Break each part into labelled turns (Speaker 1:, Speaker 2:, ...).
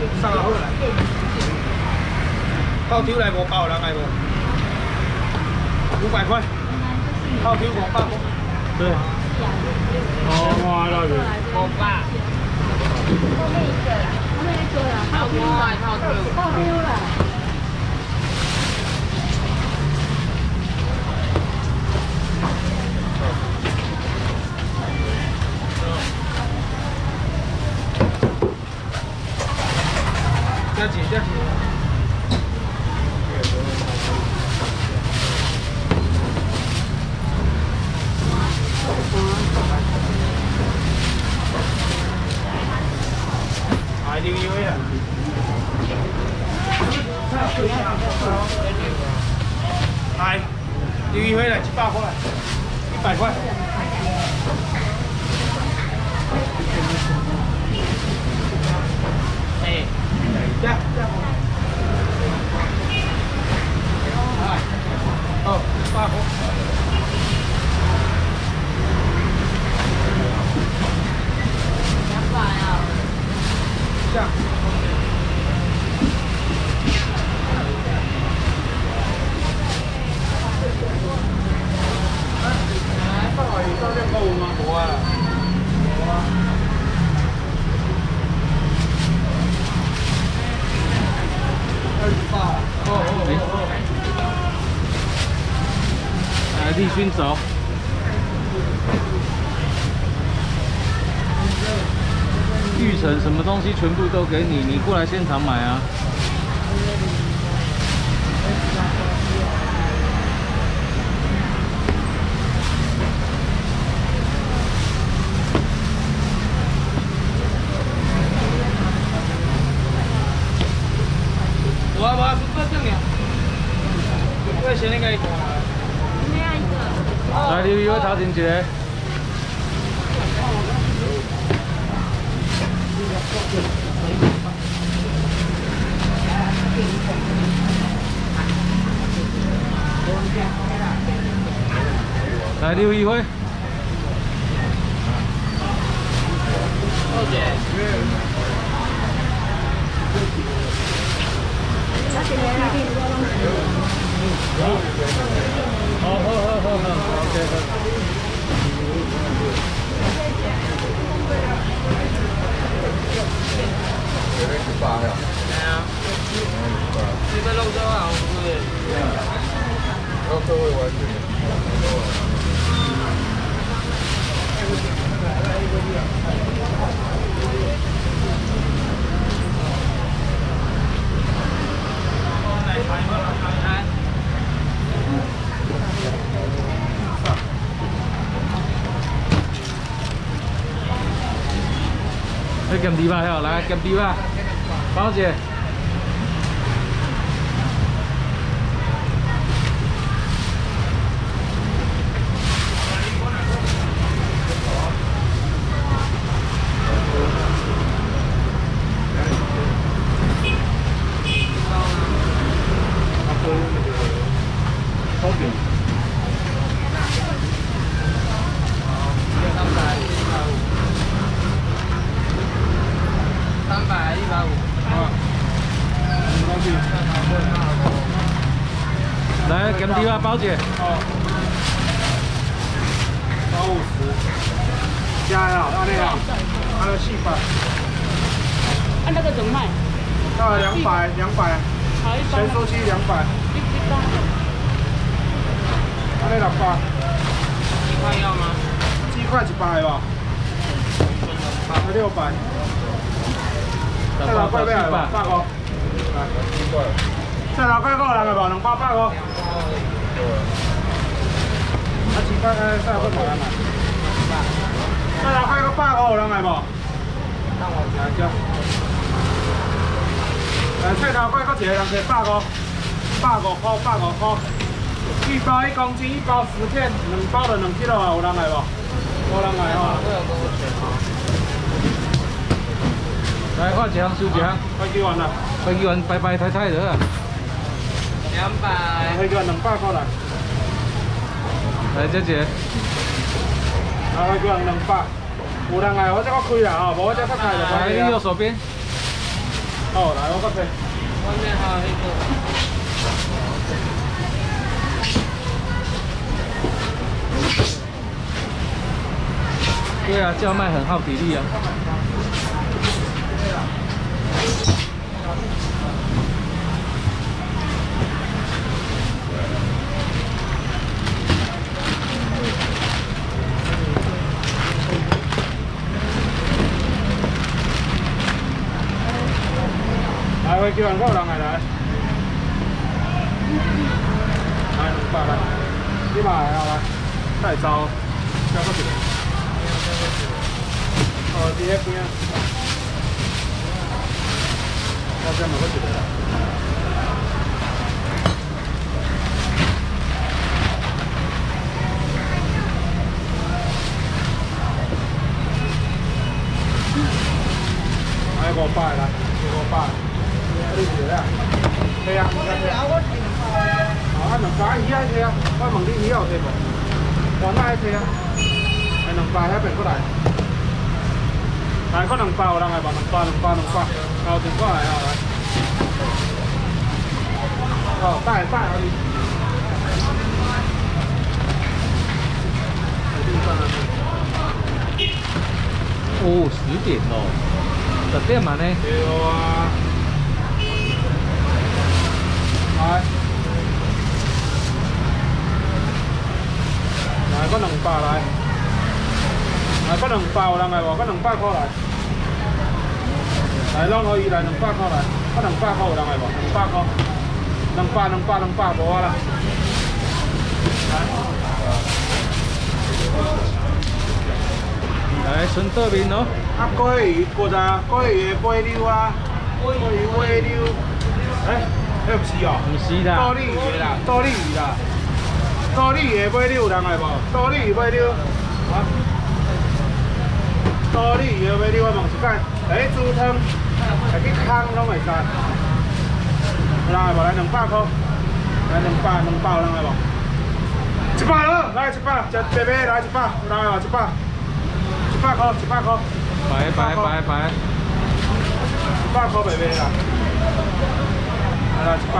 Speaker 1: 上来来，泡丢来无包人来无？500块，泡丢500块。对。哦，哇，那个
Speaker 2: 500。后面一个啦，后面一个啦，泡丢啦，泡丢啦。 加几加几。哎，刘一威啊！哎，刘一威来700块，100块。哎。 这样。哦，8块。200啊。这样。来，放好以后再购物吗？不会。有啊。 来，立勋走。玉成什么东西全部都给你，你过来现场买啊。我出这样。我先那个。来，刘宇，我头前一个。来，刘宇辉。OK。好 ，OK。8呀？係啊。呢個撈咗啊，會。我都會揾住。你撳啲吧，喺度嚟撳啲吧，包姐。来，减低吧，包姐。哦。150。加呀，那样，还有400。按那个怎么卖？那200。咸酥鸡200。那600。鸡块要吗？鸡块100吧。那600。再来块咩吧？8個。再来块够人个无？200個。啊，鸡块再来块无人来。再来块个8個有人来无？来叫。来菜头块搁一个人摕8個，85塊。1包1公斤，1包10片，2包就2 kg 啊，有人来无？无人来吼。来，我一项收一项。快去完了。快去完，拜拜太太了。200。快去完200塊來。來，姐姐。啊，快去完200。有人來，我再開啦吼，無我再開就可以。來，右手邊。哦， 好，来我搁切。
Speaker 1: 外面还有一个。对啊，叫卖很耗体力啊。
Speaker 2: 来，我叫人够人来来，来200来，你买啊来，太糟，加个一个。哦，伫迄边啊，我再买个一个。来500来，500。 你是啊？对啊，啊200鱼啊摕啊，我问你鱼有摕无？我哪爱摕啊？来200遐边过来，来搁200有人来无？200，后一过来啊来。哦，带而已。
Speaker 1: 哦，10点咯，10点嘛呢？
Speaker 2: 对啊。 来，来，搁200来，来搁200有人来无？搁200块来，来拢可以来200块来，搁200块有人来无？200块，200无啊啦。
Speaker 1: 来，春豆面哦。
Speaker 2: 啊，桂鱼骨啊，桂鱼的尾溜啊，桂鱼尾溜，迄不是哦，
Speaker 1: 唔是啦，
Speaker 2: 多利鱼啦，多利鱼啦，多利鱼的尾溜有人来无？多利鱼尾溜，啊，多利鱼的尾溜我问一摆，来煮汤，来去烘拢会使。有人来无？来200块，来200有人来无？100了，来100，食白白来100，有人来无？100块，100块。
Speaker 1: 摆，100块白
Speaker 2: 白啦。 来100，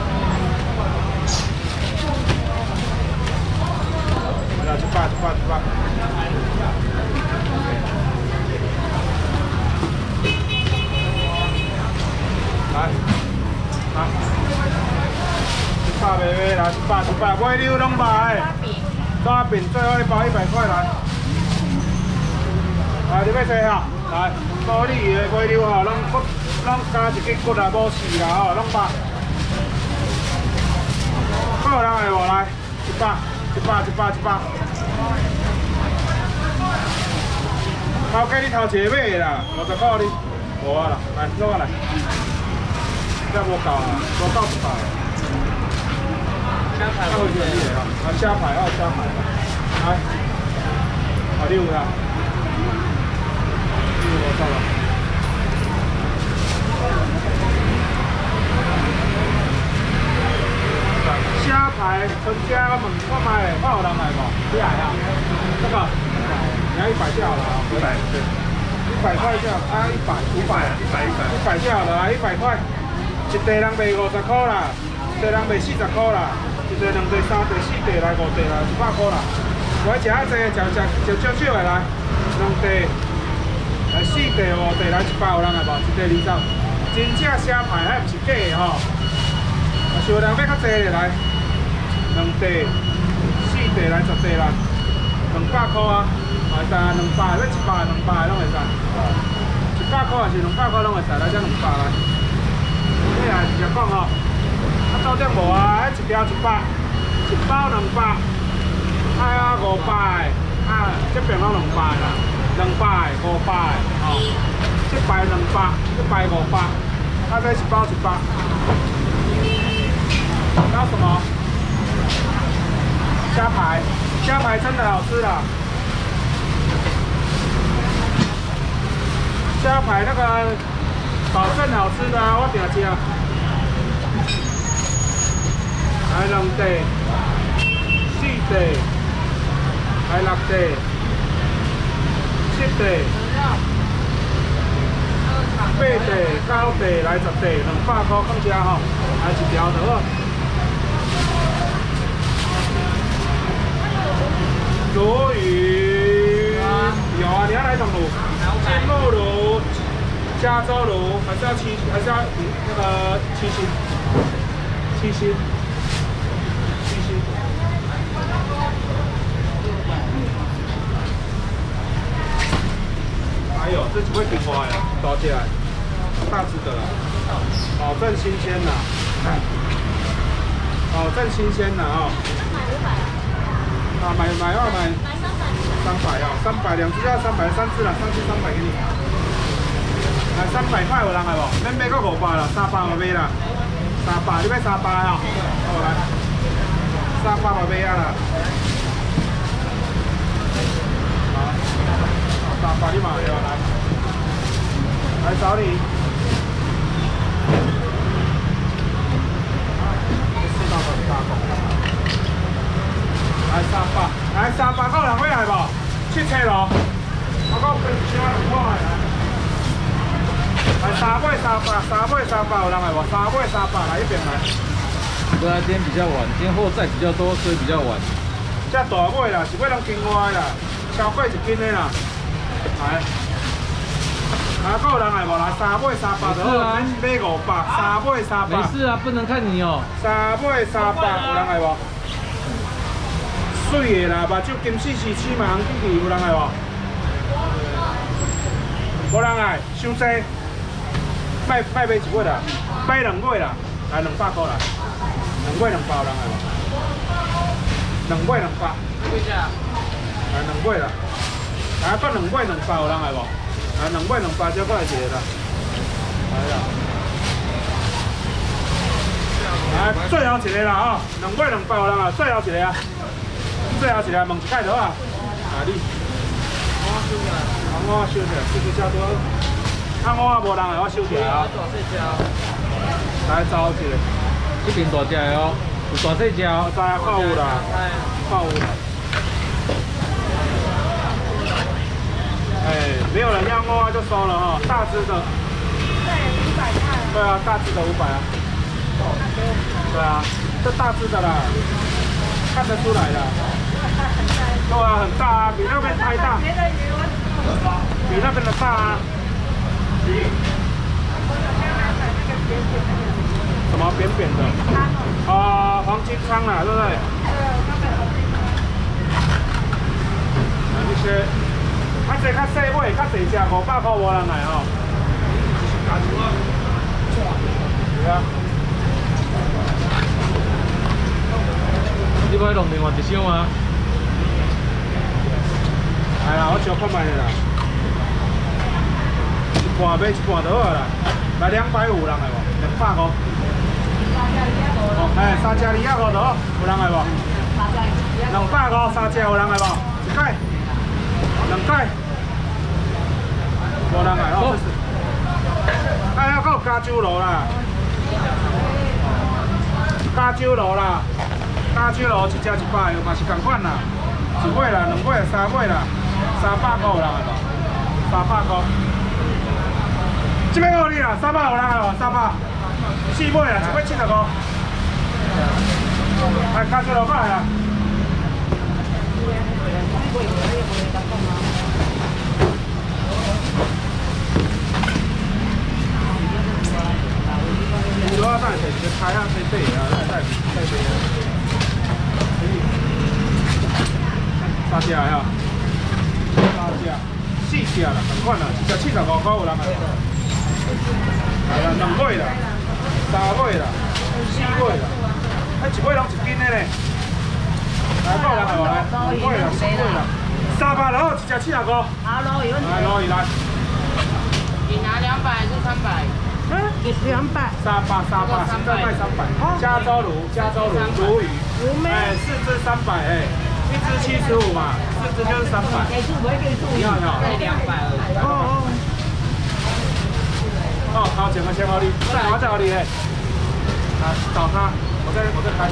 Speaker 2: 来100。来，100妹来100，尾溜拢卖。大饼最后一包100块来。来，你要坐哈？来，高丽鱼的尾溜吼，拢加一个骨啊，无刺啦吼，拢卖。 有人来无？来，100。头家你头一个买啦，50块你，无啊啦，来，落啊来，这无够啊，无够100。虾排会便宜的啊，虾排来，啊你有啦？你有多少了？ 虾排春家我问我买，我有人来无？你来啊？这个，你要100就好了啊，100对，100块就好啊，100就好了啊，100块，一地人卖50块啦，一地人卖40块啦，一地2地3地4地来5地来100块啦。我食啊济，食少少的来，2地来4地5地来100有人来无？一地20，真正虾排还不是假的吼。是有人要较济的来。 2地、4地来10地来，200块啊，会使啊，200要100、200拢会使，100块还是200块拢会使，来这200来。你也直接讲吼，啊到底无啊？一条100，一包200，哎啊500，啊这边拢200啦，200、500吼，这排200，这排500，啊这一包100，要什么？ 虾排真的好吃啦！虾排那个保证好吃的啊，我定吃。来2地、4地，来6地、7地、8 地、高地来10地，200块放遮吼，来一条就好。鲈鱼有啊，你要哪种鲈？金目鲈、加州鲈，还是要那个七星？七星。还有这几位青蛙呀，多起来，大只的啦，保证新鲜啦，保证新鲜啦啊！啊，买300哦，300，2只要300，3只啦，3只300给你。来300块有人来无？免买到500啦，300就买啦，300你买300哦，好来，300就买啊啦。300你买了来找你。来300够人买来无？去车咯，我讲分箱2块来。来3尾300有人来无？3尾300来一边来。
Speaker 1: 对啊，今天比较晚，今天货载比较多，所以比较晚。
Speaker 2: 这大尾啦，是要拢金蛙啦，超过1斤的啦。来，够人来无？来3尾300就好，买500，3尾300。
Speaker 1: 没事啊，不能看你哦。
Speaker 2: 3尾300有人来无？水的啦，目睭金丝丝翅嘛，红起去有人来无？无人来，伤济，卖1尾啦，买2尾啦，来200块啦，2尾200有人来无？2尾200，来2尾啦。来，搁2尾200有人来无？来2尾200，再过来一个啦。来啦，来最后一个啦吼，2尾200有人啊，最后一个啊，问一摆就好啊。啊你，我收起来，这个差不多。我无人来，我收起来啊。来找一个，
Speaker 1: 这边大只的哦，有大细只哦。
Speaker 2: 知啊，看有啦，看有啦。哎，没有人要摸就收了哈，大只的。对，500块。对啊，大只的500啊。对啊，这大只的啦，看得出来的。对啊，很大啊，比那边还大。比那边的大啊。什么扁扁的？黄金鲳啦，对不对？这些。这较细尾，较细只，500块无人来吼。对啊。
Speaker 1: 你要弄另外一箱吗？
Speaker 2: 来啦，我小看卖的啦，一半买一半就好啦。来250人来无？200块。哦，哎，3只250就好，有人来无？200块3只有人来无？一盖，2盖。无人来哦，哎呀，还有加州螺啦，加州螺啦，加州螺一只100，嘛是同款啦，1尾啦、2尾、3尾啦，300块有人来无？300块，这边有你啦，300有人来无？300，4尾啦，1尾70块，来加州螺过来啦。主要带一个开啊，对对啊，带对啊。3只啊，3只，4只啦，同款啦，一只75块有人来。来啦，2尾啦，3尾啦，4尾啦，1尾拢1斤的咧。来，够人来无？来，2尾啦，4尾啦，300然后一只70块。好，捞鱼来，捞鱼来。
Speaker 3: 你拿200还是300？
Speaker 4: 也是200。
Speaker 2: 300，现在卖300。加州鲈鱼，哎，4只300，哎，1只75嘛，4只就是300。你要没有？
Speaker 3: 才200而已。
Speaker 2: 哦，好，捡个先好利，我再好利嘞。来找他，我再开。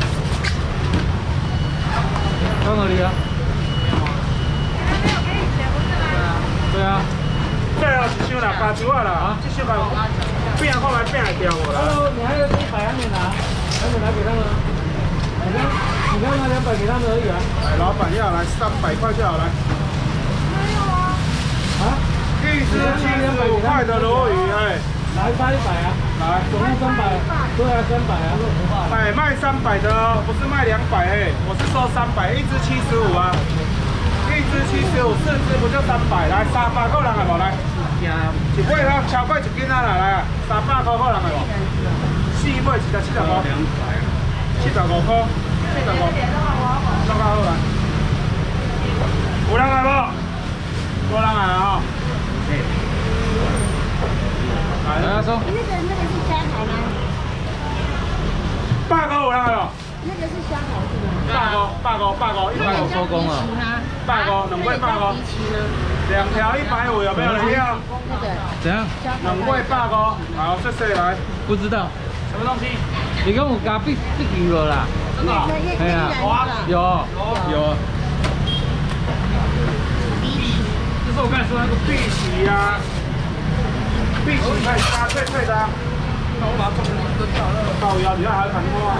Speaker 1: 到哪里啊？对啊。
Speaker 2: 最后一箱啦，加酒啊啦，这箱啊，变看来变会掉无啦。
Speaker 1: 哦，你还有100还没拿，还没拿给他们。你刚拿200给他们而已啊。
Speaker 2: 哎，老板要来300块就好来。
Speaker 4: 没有啊。
Speaker 1: 啊？
Speaker 2: 一只75块的鲈鱼，哎。
Speaker 1: 来发100啊！
Speaker 2: 来，
Speaker 1: 总共300。对啊，300啊。
Speaker 2: 哎，卖300的哦，不是卖200哎，我是收300，一只75啊。一只75，4只不就300？来，300个人来无来？一尾啦，超过1斤啊啦，来啊，300块个人来无？4尾一只75块，75块，75。刚刚好来。有人来无？无人来啊！来啊，说。
Speaker 4: 那个是香海吗
Speaker 2: 8个有人来无？
Speaker 4: 那个是香海是吗
Speaker 2: 8个，150
Speaker 1: 收工了。
Speaker 2: 8个，2尾8个，2条150有没有人要？
Speaker 4: 那个
Speaker 1: 怎样
Speaker 2: 2尾8个，好，谢谢来。
Speaker 1: 不知道。
Speaker 2: 什么东西？
Speaker 1: 你跟我加必球了啦。
Speaker 2: 真的？
Speaker 1: 哎呀，有。
Speaker 2: 这是我刚才说那个碧玺呀，碧玺可以加脆脆的。那我把它做成一根好了。靠腰，你看还有很多啊。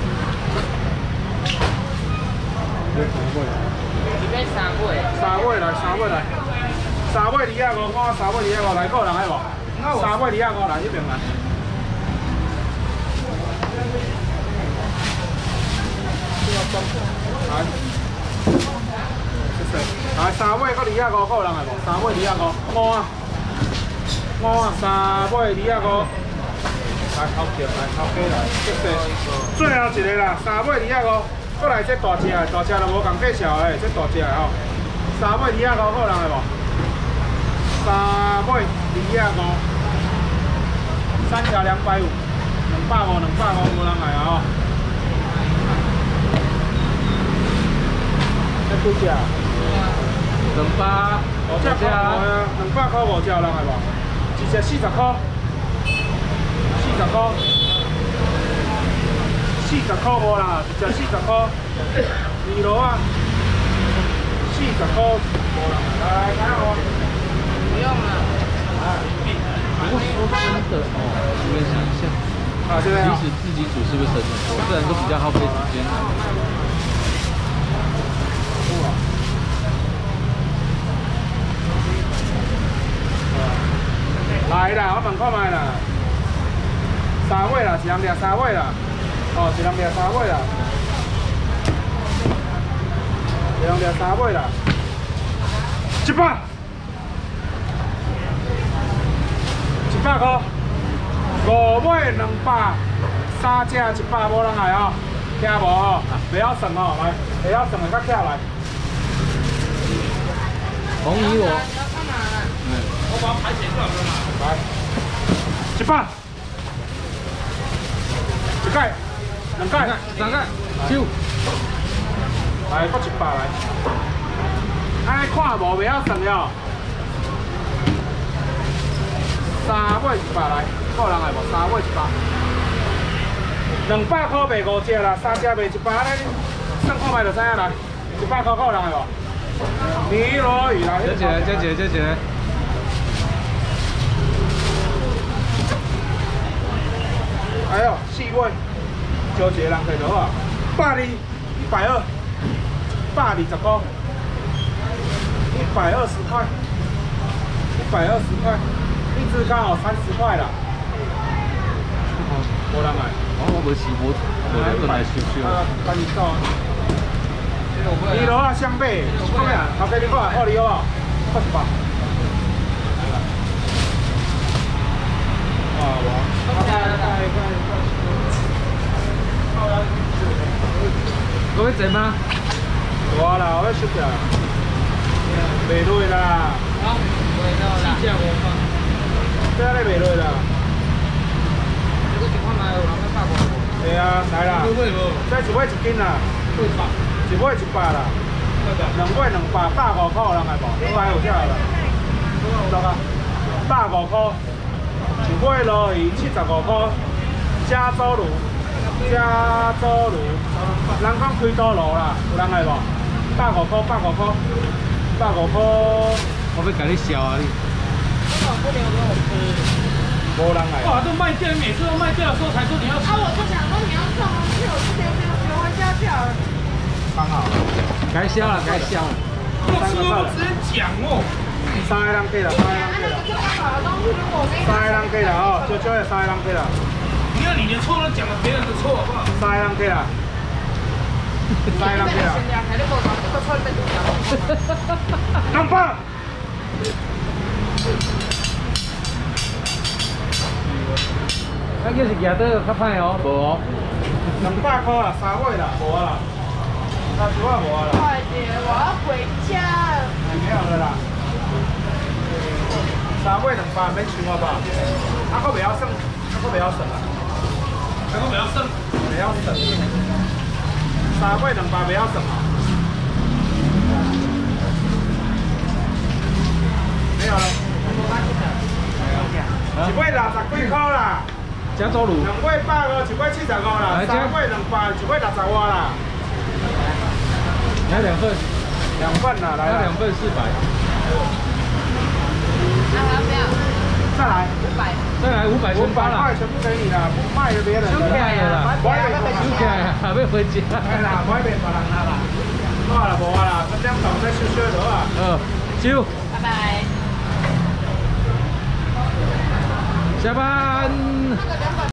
Speaker 3: 一杯3尾。
Speaker 2: 3尾来，3尾来，3尾250，看3尾250来，个人还无？3尾250来，这边来。来，谢谢。来3尾个250个人来无？3尾250，5啊，3尾250。来，头条来，头家来，谢谢。最后一个啦，3尾250。 过来这大只的，大只就无共介绍的，这大只的吼，3尾250个人的无？3尾250，3条250，250无人来啊吼。这几只？200，5只啊，200块5只有人来无？一只40块，40块。 40块无啦，一只40块，米螺啊，40块无啦，来看哦。
Speaker 3: 不用了。
Speaker 1: 不过说真的哦，你们想一下，
Speaker 2: 啊，现在
Speaker 1: 即使自己煮是不是省很多？虽然说比较耗费时间。
Speaker 2: 来啦，我问看卖啦，3尾啦，一人掠3尾啦。 哦，一人掠3尾啦，一人掠3尾啦，100，100块，5尾200，3只100，无人来哦，听无哦？袂晓算哦，来，袂晓算的较巧来。
Speaker 1: 红衣我。
Speaker 2: 我把它排解出来了嘛。来，100，一盖。 2盖，3盖，收。来，搁100来。安尼看无袂晓算了。3尾100来，个人来无？3尾100。200块卖5只啦，3只卖100，安尼算看卖就知影来。100块个人来无？米螺鱼来。
Speaker 1: 加起来，加起来，加起来。
Speaker 2: 哎呦，4尾。 招一个人摕就好啊，120，120，120块，120块，120块，一只刚好30块啦。无人来，
Speaker 1: 我无时无来来收收。
Speaker 2: 赶紧走。米螺啊，双倍，讲呀，头家你看，好哩好不？100。啊，我。
Speaker 1: 各位在吗？
Speaker 2: 有啊啦，我要收起来。袂落啦。
Speaker 3: 好，回到了。
Speaker 2: 这咧袂落啦。
Speaker 3: 这个情况嘛，有人要拍过。
Speaker 2: 对啊，来啦。这一尾1斤啦。一尾100啦。2尾200，150块人来无？我还有这啦。懂啊？150块。一尾鲈鱼75块，加州鲈。 加州鲈，人讲开刀鲈啦，有人来无？150块，150块，150块。
Speaker 1: 我要甲你笑啊你！
Speaker 3: 不留给我吃。
Speaker 2: 没人来。
Speaker 1: 哇，这卖掉，每次都卖掉的时候才说你要吃。
Speaker 4: 啊，我就想说你要送东西，我就觉得学回家去好了。
Speaker 2: 刚好。
Speaker 1: 该销了，该销了。不吃都不直接讲哦。
Speaker 2: 3个人可以了，3个人可以了。
Speaker 4: 就刚好的东西，如果我给你
Speaker 2: 3个人可以了哦，就也3个人可以了。
Speaker 1: 你看你的错都讲了别人的错，好不好
Speaker 2: ？3个人可以了。3个人可以了。两百。
Speaker 1: 那叫是夹得较歹哦，无哦。
Speaker 2: 200块啦，3尾啦，无啦。30块无啦。
Speaker 4: 快点，我要回家。
Speaker 2: 没有了啦。3尾200，免想好不好？啊，我袂晓算，我袂晓算啦。
Speaker 1: 还不要剩，
Speaker 2: 袂晓算。3尾200袂晓算啊。没有了。一尾60几块啦。
Speaker 1: 加州卤。
Speaker 2: 2尾100个，1尾75啦，3尾200，1尾60瓦啦。
Speaker 1: 来2份
Speaker 2: ，2份啦，来
Speaker 1: 2份400。
Speaker 4: 那还要不要？
Speaker 2: 再来
Speaker 4: 500。
Speaker 1: 再来500全发
Speaker 2: 500
Speaker 1: 了。
Speaker 2: 块全部给你了，不卖给别人的。
Speaker 1: 收起来啦，收起来啦，还要回家。
Speaker 2: 哎啦，买别别人啦。好啦，无啊啦，3点钟再收就好啊。
Speaker 1: 收。
Speaker 4: 拜拜。
Speaker 1: 下班。